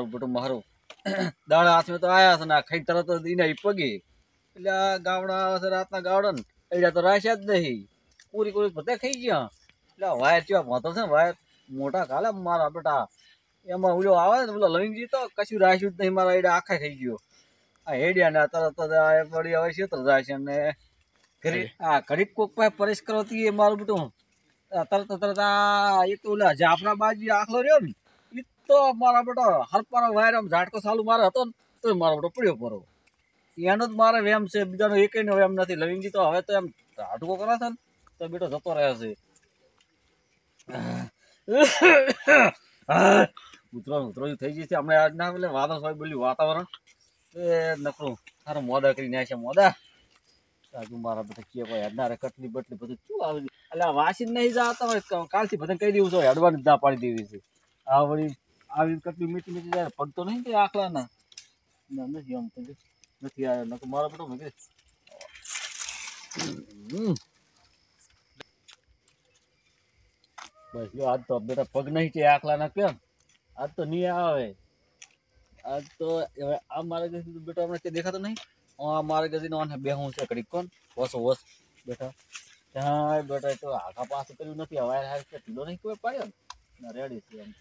બેટું મારું દાડા હાથમાં તો આયા છે ને ખાઈ તરત જ ઈને પગી એટલે આ ગાવડા આવે છે રાતના ગાવડા ને એટલે તો રાશ્યા જ નહીં પૂરી પૂરી બધા ખાઈ ગયા એટલે વાયર ચેવા ભોતો છે ને વાયર મોટા કાલે મારા બેટા એમાં ઓલો આવે ને ઓલો લવિંગજી તો કશું રાખ્યું જ નહીં મારા એડા આખા થઈ ગયો આ હેડિયા ને તરત જ આ પડી હવે ક્ષેત્ર જાય છે ને ઘડી આ ઘડીક કોક પાસે પરેશ કરવાથી એ મારું બેટું તરત આ એક તો ઓલા જાફરા બાજી આખલો રહ્યો ને એ તો મારા બેટો હરપારો વાયર આમ ઝાટકો ચાલુ મારે હતો ને તો મારો બેટો પડ્યો પરો એનો જ મારે વેમ છે બીજાનો એકેયનો વેમ નથી લવિંગજી તો હવે તો એમ ઝાટકો કરે છે ને તો બેટો જતો રહે છે ઉતરો થઈ જશે હમણાં આજના એટલે વાદળ બોલ્યું વાતાવરણ એ નકરું સારો મોદા કરી નાખે મોદા આજુ મારા બધા કે ભાઈ હેડનારે કટલી બટલી બધું શું આવી એટલે આ વાસી નહીં જતા હોય કાલથી બધા કહી દેવું છે હેડવાની દા પાડી દેવી છે આ વળી આવી કટલી મીઠી મીઠી જાય પગ તો નહીં કે આખલાના નથી આમ નથી આવ્યો નકર મારા બેટો મેં બસ જો આજ તો બેટા પગ નહીં છે આખલાના કેમ આજ તો નહીં આવે આજ તો આ મારે બેટા હમણાં તે દેખાતો નહીં મારે ગજીનો બેહું છે ઘડીક કોણ વસો વસ બેટા ત્યાં બેટા તો આખા પાસે કર્યું નથી હવે હાર કે ઢીલો નહીં કોઈ પાડ્યો ને રેડી છે એમ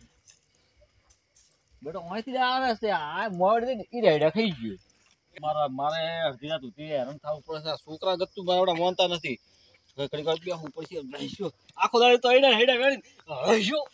બેટા અહીંથી આવે છે આ મોડ દઈને ઈ રાઈડા ખાઈ ગયો મારે અડધી રાત ઉઠી હેરાન થવું પડે છે છોકરા ગતું મારા માનતા નથી હવે ઘડીક વાર બેહું પછી બેસ્યો આખો દાડી તો હેડા હેડા વેડી હસ્યો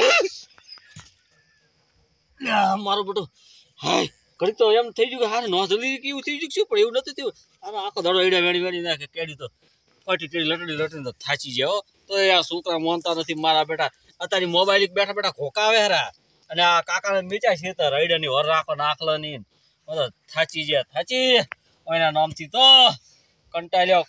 મારો બેટો હાય ઘડી તો એમ થઈ ગયું કે હારે નો જલ્દી કેવું થઈ ગયું શું પણ એવું નથી થયું આનો આખો દાડો એડા વેડી વેડી નાખે કેડી તો ફટી ટેડી લટડી તો થાચી જાય તો એ આ છોકરા માનતા નથી મારા બેટા અત્યારે મોબાઈલ બેઠા બેઠા ખોકાવે હરા અને આ કાકાને મીચા છે તો રઈડાની વર રાખો નાખલો નહીં થાચી જાય થાચી એના નામથી તો કંટાળ્યો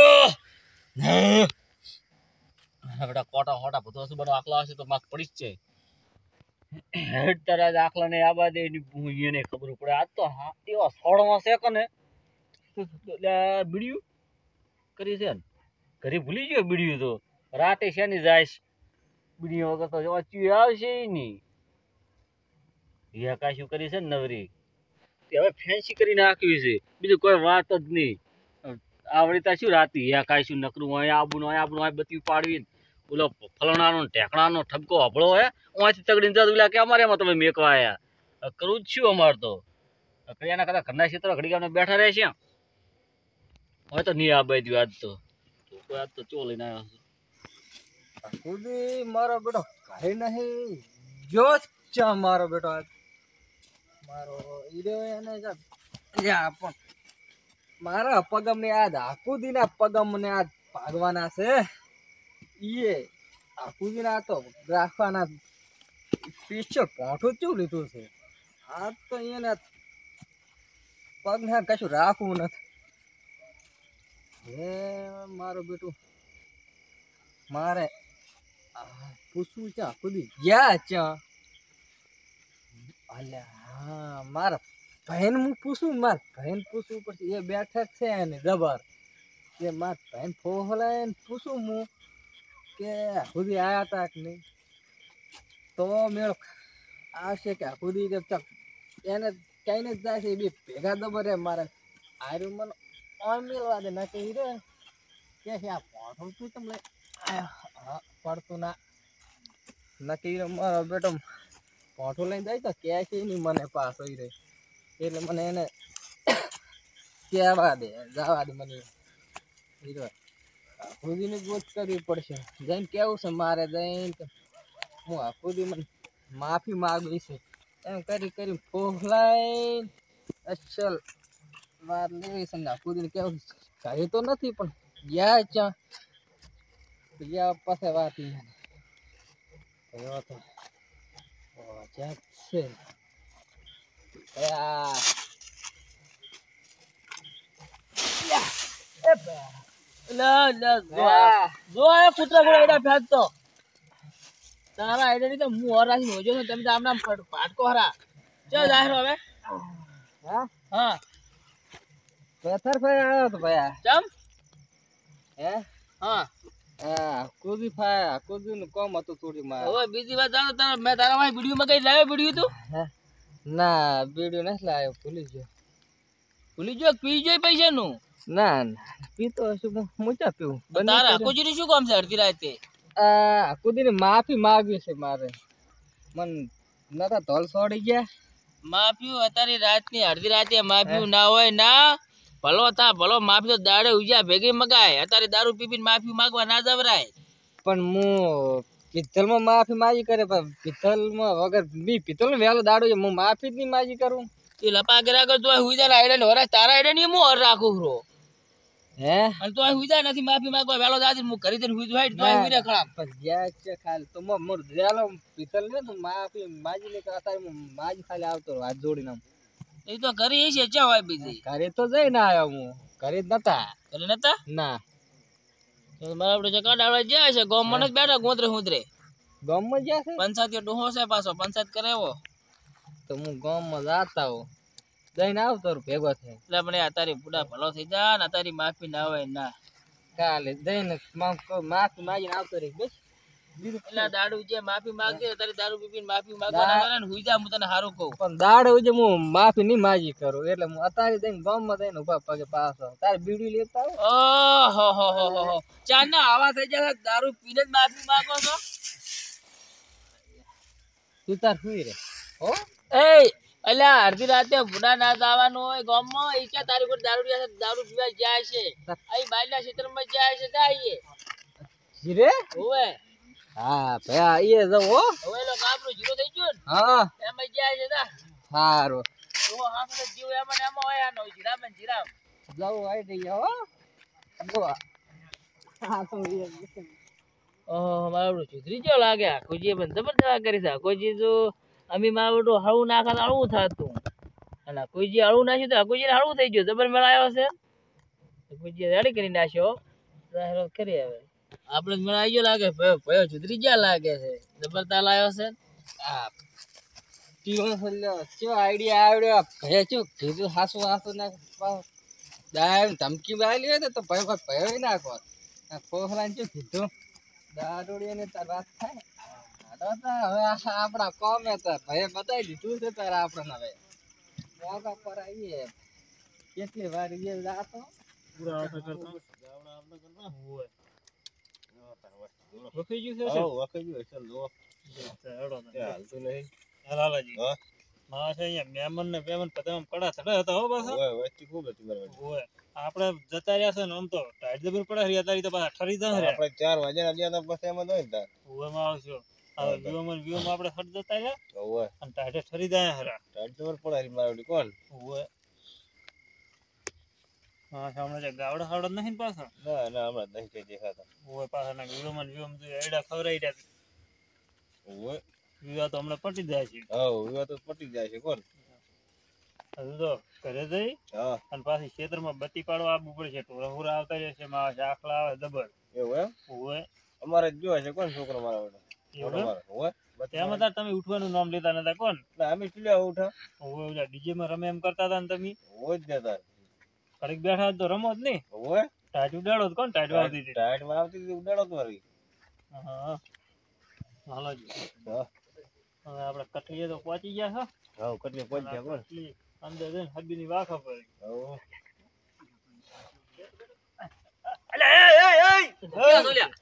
બેટા કોટા હોટા બધું હશું બધો આખલો હશે તો માર્ક પડી જ જાય તારા આખલા ને આબા દે એને ખબર પડે આજ તો એવા સોળમાં છે કને બીડીયું કરી છે ને ઘરે ભૂલી ગયો બીડીયું તો રાતે શેની જાય બીડીયું વગર તો ચી આવશે નહીં હિયા કાશું કરી છે ને નવરી હવે ફેન્સી કરી નાખ્યું છે બીજું કોઈ વાત જ નહીં આવડતા શું રાતી હિયા કાશું નકરું અહીંયા આબુનું બત્યું પાડવી ઓલો ફલણાનો ઢેકણાનો ઠપકો હબળો હે ઓમાંથી તગડીને જતો પેલા કે અમારે એમાં તમે મેકવા આવ્યા કરવું જ શું અમારે તો કયાના કદાચ ઘરના ક્ષેત્ર ઘડી ગામને બેઠા રહે છે હવે તો નહીં આબાઈ દઉં આજ તો ચો લઈને આવ્યો ખુદી મારો બેટો ઘરે નહીં જો ચા મારો બેટો આજ મારો ઈરે એને પણ મારા પગમને આજ આકુદીના પગમને આજ ભાગવાના છે ઈએ આકુદીના તો રાખવાના સ્પેશિયલ પોઠું જ લીધું છે આ તો એને પગને કશું રાખવું નથી હે મારું બેટું મારે પૂછવું છે આકુદી ગયા ચા અલ્યા મારા બહેન હું પૂછું મારા બહેન પૂછવું પડશે એ બેઠક છે ને જબર એ મારા બહેન ફોહલાય પૂછું હું કે સુધી આવ્યા હતા કે નહીં તો મેળ આવશે કે સુધી કે એને કઈને જ જાય છે એ બી ભેગા દબરે મારે આર્યું મને મેળવા દે ના કહી રે કે આ પોઠું તું તમને પડતું ના નક્કી મારો બેટો પોઠું લઈને જાય તો કે છે નહીં મને પાસ હોય રહી એટલે મને એને કહેવા દે જવા દે મને આખુદીની ગોત કરવી પડશે જઈને કેવું છે મારે જઈને હું આખુદી મને માફી માગવી છે એમ કરી ફોહલાઈ અસલ વાર લેવી છે આખુદીને કેવું ઘરે તો નથી પણ ગયા ચા ગયા પાસે વાત તો જાત છે તારા આઈડિયા તો હું હરાશી હોજો ને તમે આમ નામ પાટકો હરા ચલ જાહેર હવે હા પથ્થર ફાય આવ્યો તો ભાઈ ચમ હે હા કુદી ફાય કુદી નું કામ હતું થોડી માં હવે બીજી વાત જાણો તારા મેં તારા ભાઈ વિડિયો માં કઈ લાવ્યો વિડિયો તું ના બીડીઓ નથી લાવ્યો, ભૂલી ગયો પી જોઈ પૈસા નું ના ના પીતો હશું મોચા પીવું તારા આખુજી શું કામ છે અડધી રાતે આખુજી માફી માંગવી છે મારે મન નતા ધોલ છોડી ગયા માફી અત્યારે રાતની અડધી રાતે માફી ના હોય ના ભલો થા ભલો માફી તો દાડે ઉજ્યા ભેગી મગાય અત્યારે દારૂ પીપીને માફી માંગવા ના જવરાય પણ હું પિત્તલમાં માફી માગી કરે પણ પિત્તલમાં વગર બી પિત્તલ વેલો દાડો હું માફી જ નહીં માગી કરું એ લપા કર્યા કર તો હુઈજા આઈડન વરા તારા આઈડન હું ઓર રાખું રો હે અને તો હુઈજા નથી માફી માંગવા વેલો દાદી હું કરી દે હુઈ જોઈ તો હુઈ ખરાબ બસ ગયા છે ખાલી તો મોર વેલો પિત્તલ ને તો માફી માગી લે અત્યારે હું માજી ખાલી આવતો હાથ જોડીને એ તો ઘરે છે ચા હોય બીજી ઘરે તો જઈ ના આવ્યો હું ઘરે જ નતા ના આપણે જકા ડાળા જાય છે ગામ માં બેઠા ગોંદરે હુંદરે ગામ માં ગયા છે પંચાયત ડોહો છે પાછો પંચાયત કરે એવો તો હું ગામ માં જાતા હો જઈને આવતો ભેગો થાય એટલે પણ આ તારી બુડા ભલો થઈ જા ને તારી માફી ના હોય ના કાલે જઈને માફી માગીને આવતો રહી બસ એટલે દાડુ જે માફી માંગે તારી દારૂ પીપીને માફી માંગવાના કરે ને હુઈ જા હું તને સારું કહું પણ દાડુ જે હું માફી નહીં માગી કરું એટલે હું અત્યારે જઈને ગામમાં જઈને ઉભા પગે પાછો તારે બીડી લેતા આવો ઓહો ચાના આવા થઈ જાય દારૂ પીને જ માફી માંગો છો તું તાર સુઈ રે હો એ અલ્યા અડધી રાતે બુડા ના જવાનું હોય ગામમાં ઈ કે તારી પર દારૂ પીવા જાય છે અહીં બાયલા ક્ષેત્રમાં જાય છે જાઈએ જીરે ઓવે હા ભાઈ એ જો હો હવે લો કાપરો જીરો થઈ ગયો ને હા એમ જાય છે ના સારું ઓ હાથે જીવ એમ હોય આનો જીરામ જાવ આઈ દઈ હો જો હા તો ઓહ મારું ચુધરી જો લાગે કોઈ પણ જબરદસ્ત કરી છે કોઈ જો અમી મારું હળવું નાખા હળવું થાતું અને કોઈ જે હળવું નાખ્યું તો કોઈ હળવું થઈ ગયું જબર મેળાયો છે કોઈ જે રેડી કરી નાખ્યો રાહરો કરી હવે આપણે મેળાઈ ગયો લાગે ભયો ચુધરી જ્યાં લાગે છે જબરતા લાયો છે આ ટીઓ હલ્યો શું આઈડિયા આવડ્યો ભય શું કીધું હાસુ ના દાય ધમકી બાયલી હોય તો ભયો નાખો આ કોહલાને શું કીધું દારૂડિયાને તાર વાત થાય હવે આપણા કોમે તાર ભય બતાવી દીધું છે તાર આપણને હવે મોગા પર આવીએ કેટલી વાર એ જાતો પૂરા આવતો કરતો ગાવડા આપણે કરવા હોય વખઈ ગયું છે વખઈ ગયું ચાલ લો હેડો ને હાલતું નહીં લાલાજી હા માં છે અહીંયા મહેમાન ને પેમન પતામ કડા થડા હતા હો બસ ઓય વસ્તી ખૂબ હતી બરાબર ઓય આપણે જતા રહ્યા છે ને આમ તો ટાઈટ જબર પડે રહ્યા તારી તો પાછા ઠરી જાય રે આપણે 4 વાગ્યા ગયા તો બસ એમ જ હોય ને તાર ઓય માં આવશો હવે વિયોમાં આપણે હટ જતા રહ્યા ઓય અને ટાઈટ ઠરી જાય હરા ટાઈટ જબર પડે રી મારડી કોણ ઓય હા સામે જે ગાવડા હાવડા નહીં પાછા ના ના હમણાં નહીં કે દેખાતા ઓય પાછા ના વિયોમાં તો એડા ખવરાઈ રહ્યા ઓય વિવા તો હમણાં પટી જાય છે હા વિવા તો પટી જાય છે કોણ હજુ તો ઘરે જઈ હા અને પાછી ખેતરમાં બત્તી પાડવા આવવું પડશે ટોળા આવતા રહેશે માં આખલા આવે જબર એવું એમ ઓય અમારે જો છે કોણ છોકરો મારા બેટા ઓય બત્યામાં તાર તમે ઉઠવાનું નામ લેતા નતા કોણ ના અમે ચીલ્યા ઉઠા ઓય ડીજે માં રમે એમ કરતા હતા ને તમે ઓય જ દેતા કડીક બેઠા તો રમો જ નહીં ઓય ટાઈટ ઉડાડો કોણ ટાઈટ વાવતી હતી ટાઈટ વાવતી હતી ઉડાડો તો મારી હા હાલો જી હા હવે આપણે કટલીએ તો પહોંચી ગયા છો હા કટલીએ પહોંચી ગયા કોણ અંદર જઈને હબીની વાખા પડી હો અલે એ ક્યાં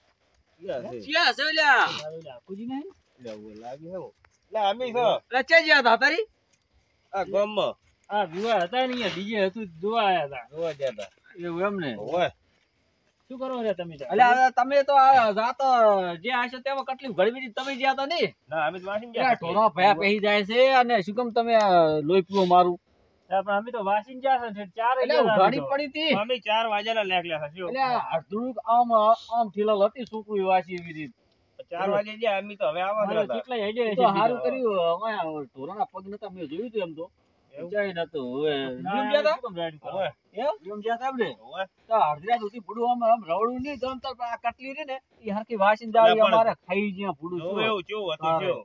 સોલ્યા કુજી નહીં લે ઓ લાગી હો લે આમી છો લે ચે જ્યા હતા તારી આ ગામમાં આ વિવા હતા ને ડીજે હતું જોવા આયા હતા જોવા ગયા હતા એવું એમ ને ઓય શું કરો રે તમે અલે તમે તો જાતો જે આશો તેમાં કેટલી ગળવી તમે જ્યા તા નહીં ના અમે તો વાસીન ગયા ઢોરો ભયા પહેી જાય છે અને શું કેમ તમે લોહી પીવો મારું પણ અમે તો વાસીન ગયા છે 4 એટલે ઘણી પડી હતી અમે 4 વાગ્યાના લાગલ્યા હશે એટલે અડધું આમ થીલલ હતી સુકુઈ વાસી એવી રીત 4 વાગે ગયા અમે તો હવે આવવા હતા કેટલા હેડે છે તો સારું કર્યું અમે ઢોરાના પગ નતા મેં જોયું હતું એમ તો જાય ન તો હવે નિયમ ગયા હતા ઓય નિયમ ગયા હતા આપણે ઓય તો અડધા સુધી બુડું આમ રવડું નહીં તમ તો આ કટલી રે ને ઈ હરકી વાસીન જાવી અમારે ખાઈ જ્યાં બુડું એવું કેવું હતું જો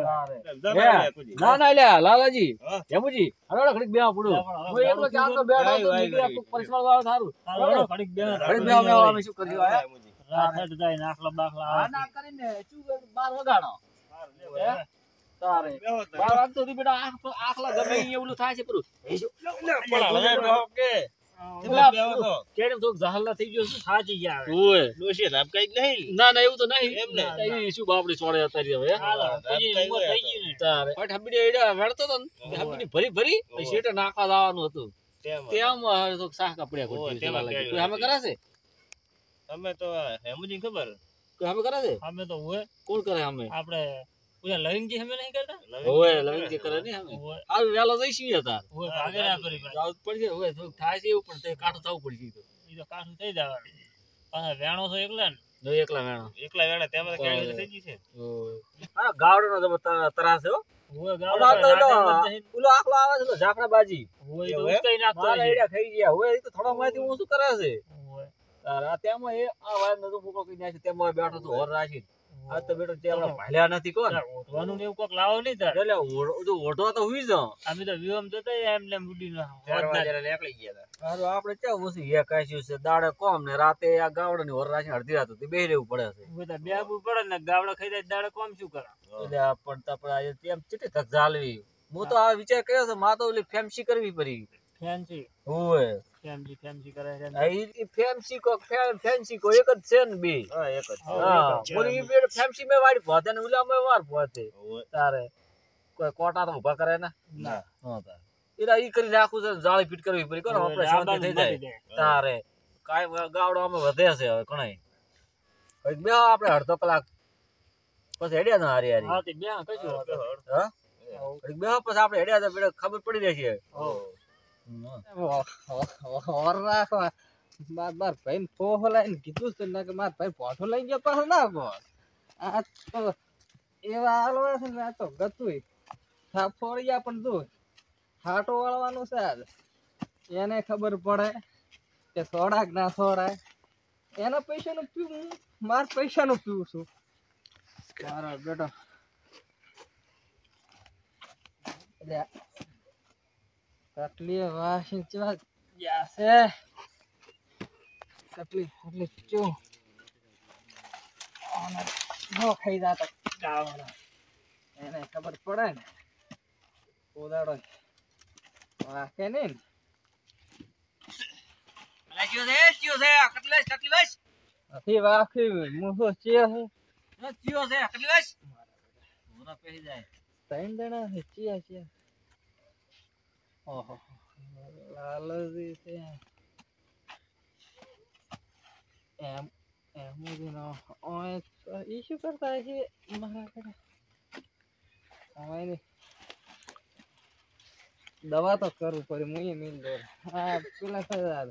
ઓય ના લે લાલાજી જમુજી હરડો ઘડીક બેવા બુડું હું એકલો ચાર તો બેઠો તો નીકળ્યા કોક પરિસવાળ વાળો થારું હરડો ઘડીક બેવા અમે શું કર્યું આયા રાત જાય નાખલા બાખલા આ ના કરીને શું 12 વગાડો તારે બાર વાગતો હતી બેટા આખલા ગમે ઈ એવું થાય છે પેલું કેડમ તો જહલા થઈ ગયો શું સાચી યાર ઓય ડોશી રામ કઈ નહીં ના એવું તો નહીં એમ ને. ઈ શું બાપડી છોડે અત્યારે હવે હાલો, પછી રામ ઉંમર કઈ થઈ ગઈ ને તારે પણ હબડી એડા વળતો તો ને હબડી ભરી પછી શેટે નાખવા જવાનું હતું તેમ તો શાક કપડ્યા ઓય, ખોટી તેમાં લાગે કેળું કોઈ સામે કરાશે તમે તો હેમુજી ખબર કોઈ સામે કરાશે અમે તો હોય કોણ કરે સામે આપણે પૂરા લવિંગજી અમે નહીં કરતા ઓય લવિંગ જે કરે ને સામે આ વેલો જઈશું હતા હોય ભાગે ના કરી ભાઈ જાવ પડશે ઓય તો થાય છે એવું પણ તે કાઠું થવું પડશે તો ઈ તો કાઠું થઈ જવાનું પાછા વેણો છો એકલા ને જો એકલા વેણો એકલા વેણા તેમાં કેળી થઈ ગઈ છે આ ગાવડનો તો તરાસ હો હોય હમણાં તો ગાવડા ઓલો આખલો આવે છે તો જાફરાબાજી હોય તો ઉચકાઈ નાખતો મારા છે એડા ખાઈ ગયા હોય એ તો થોડા માંથી હું શું કરે છે હોય તારા તેમાં એ આ વાયર નતો મૂકો કઈ નાખી તેમાં બેઠો તો હોર રાખી આ તો બેટો તે આપણે ભાલ્યા નથી કોણ ઓઢવાનું ને એવું કોક લાવો નહીં તાર એટલે ઓઢવા તો હુઈ જાવ અમે તો વિવમ જતા એમને મુડી ના 4 વાગે નીકળી ગયા હતા હારું આપણે ચા ઓછી હે કાશ્યું છે દાડે કોમ ને રાતે આ ગાવડાની હોર રાખી અડધી રાત સુધી બેહી રહેવું પડે છે બધા બેબુ પડે ને ગાવડા ખાઈ જાય દાડે કોમ શું કરે એટલે આ પડતા પણ આજે તેમ ચીટી તક જાલવી હું તો આ વિચાર કર્યો છે માં તો ઓલી ફેમસી કરવી પડી ફેન્સી હોય ફેન્સી કરે છે આ ઈ ફેમસી કો એક જ છે ને બે હા એક જ હા બોલી ઈ બે ફેમસી મે વાડી પોતે ને ઉલા મે વાર પોતે તારે કોઈ કોટા તો ઉભા કરે ને ના હા તારે ઈરા ઈ કરી નાખું છે જાળી ફીટ કરવી પડી કોને આપણે શાંતિ થઈ જાય તારે કાઈ ગાવડો અમે વધે છે હવે કણાય હવે બે આપણે અડધો કલાક પછી હેડ્યા ના હારી હારી હા તે બે કશું હા બે પછી આપણે હેડ્યા તો બેટા ખબર પડી રહી છે ઓર રાખવા બાર ભાઈ ફોહો લઈને કીધું છે ને કે માર ભાઈ પોઠો લઈ ગયો પાછો ના બોલ આ તો એવા હાલવા છે ને આ તો ગતુંય ફોડિયા પણ તું હાટો વાળવાનું છે આજ એને ખબર પડે કે સોડા કે ના સોડાય એના પૈસાનું પીવું માર પૈસાનું પીવું છું મારો બેટો કટલી વાસી ચવા જાશે કટલી ચો નો ખાઈ જાતો ગાવડા એને ખબર પડે ને ઓદાડો વાકે ને ચિયો છે કટલેશ અથી વાખી મુસો ચિયા હે ચિયો છે કટલેશ મોરા પેહી જાય ત્રણ જણા હે ચિયા ઓહો લાલજી છે એમ નો ઓય ઈશ્યુ કરતા છે મારા ઘરે ઓય દવા તો કરવું પડે હું એ મિલ દો હા પેલા સજા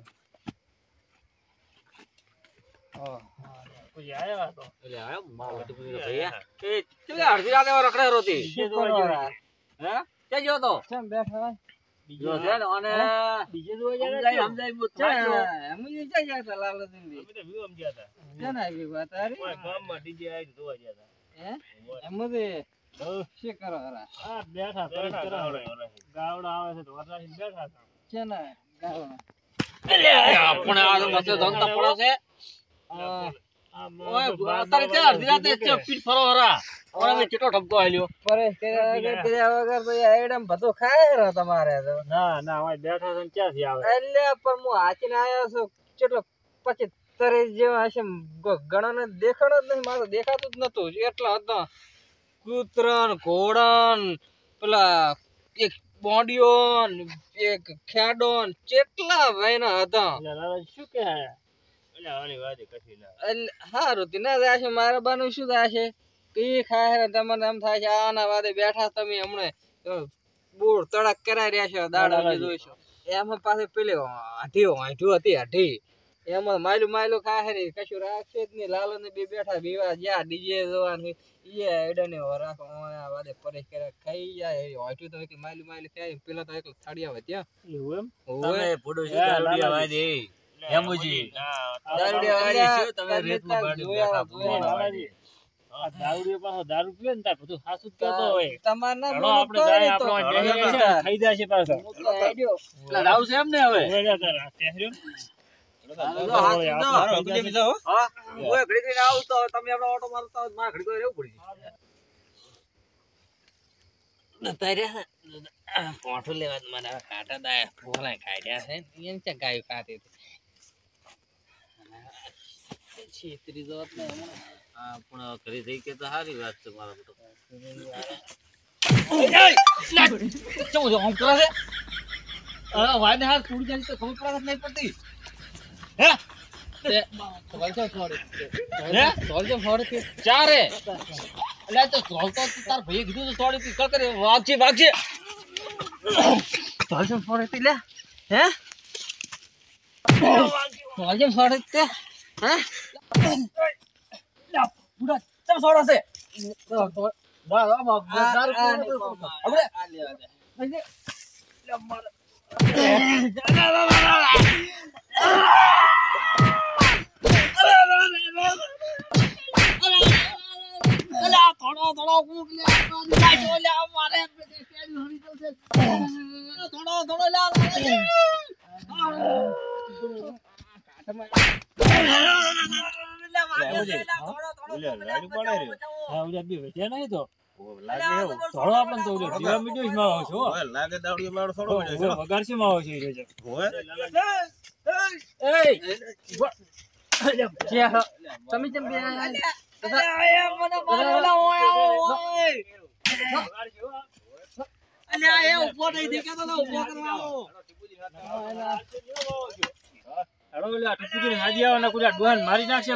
ઓ કોઈ આયા તો એટલે આયો મારો ટુકડી ભૈયા એ ચલે અડધી રાતે રખડે રોતી હે કે જો તો કેમ બેઠા જો છે ને અને બીજે જોવા સમજાય મુત છે એમ જ જાય હતા લાલજી અમે તો વિવમ ગયા હતા છે ને આવી વાત આરી કોઈ ગામમાં ડીજે આવી જોવા ગયા હતા હે એમ જ શું કરો હરા આ બેઠા ગાવડા આવે છે તો વરરાશી બેઠા હતા છે ને ગાવડા એટલે આપણે આ તો મસ્ત ધંધા પડો છે ઓય અત્યારે તે અડધી રાતે પીઠ ફરો હરા ઓરા મે ચેટો ઠપકો આલ્યો પરેશ કર્યા વગર તો એડમ બધું ખાય રહ્યો તમારે તો ના ઓય બેઠા છે ક્યાંથી આવે એટલે પણ હું આચીને આયો છું કેટલો 25 જેવા હશે ગણોને દેખાણો જ નહીં મારો દેખાતું જ નતું એટલા હતા કૂતરન ઘોડન પેલા એક બોડીઓન એક ખેડોન કેટલા ભાઈના હતા શું કે એટલે આની વાત કશી ના હારું તી ના જાશે મારા બાનું શું થાશે ઈ ખાય તમને એમ થાય છે આના વાદે બેઠા તમે હમણે બૂર તડક કરાઈ રહ્યા છો દાડા જોઈશો એમાં પાસે પેલી હાઢી હતી હાઢી એમાં માયલું ખાય ને કશું રાખશે જ નહીં લાલો ને બે બેઠા બીવા જ્યાં ડીજે જોવાનું ઈ એડને રાખો વાદે પરેશ કરે ખાઈ જાય હાઢી તો એક માયલું ખાય પેલા તો એક થાળિયા હોય ત્યાં એવું એમ તમે ફોટો શું દારૂડિયા વાદે હેમુજી દારૂડિયા વાદે શું તમે રેતમાં બાડી બેઠા આ દારૂડિયો પાછો દારૂ પીવે ને તાર બધું હાસું જ કહેતો હોય તમાર ના આપણે જાય આપણે ખાઈ જાય છે પાછો એટલે રાવ છે એમ ને હવે મારો અગલે બીજો હો હા ઓય ઘડી ઘડી આવ તો તમે આપણો ઓટો મારતા હોય મારે ઘડી કોઈ રહેવું પડશે તારે પોઠો લેવા મને કાટા દાય ફોલા કાઢ્યા છે એમ છે ગાય કાઢી છેતરી જવાત ને હા પણ ઘરે જઈ કે તો સારી વાત છે મારા બેટો. ચમ જો આમ કરે છે વાયને હાથ છોડી જાય તો ખબર પડે નહીં પડતી હે તે સવાલજો ફોડે હે સવાલજો ફોડે કે ચારે એટલે તો સોલતો તાર ભાઈ કીધું તો થોડી તી કરે વાગજે સવાલજો ફોડે તી લે હે સવાલજો ફોડે તે હે પૂરા ચમ સોડો છે લાગે દાવડી મારો થોડો વગાડશી માં આવે છે તમે કેમ બે મારી નાખશે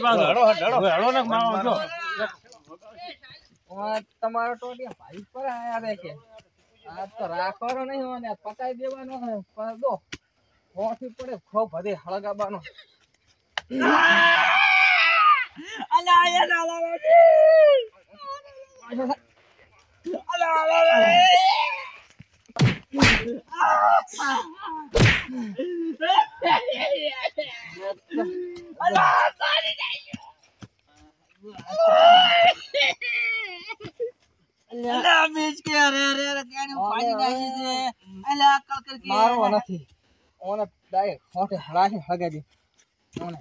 તમારો ટોટિયા ભાઈ પર આયા રે કે આ તો રાખવાનો નહીં હોય ને પટાઈ દેવાનો હે પર દો હોઠી પડે ખો ભરે હળગાવાનો અલા આયા અલા બીજ કે અરે કેને પાણી નાખી છે અલા અકલ કર કે મારો નથી ઓને ડાયરેક્ટ હોઠે હળાશે હળગાઈ દે ઓને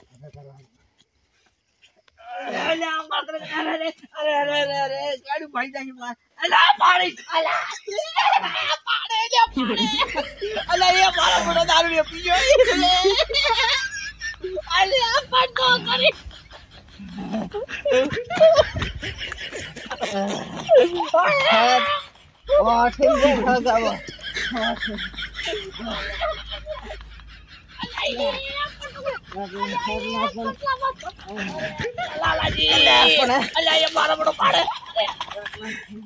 અલા અકલ કર અરે ગાડી ભાઈ જાય માર અલા પાણી અલા અલા એ મારો મોટો દારૂ પીયો અલા પટકો કરી મારા બડો પાડે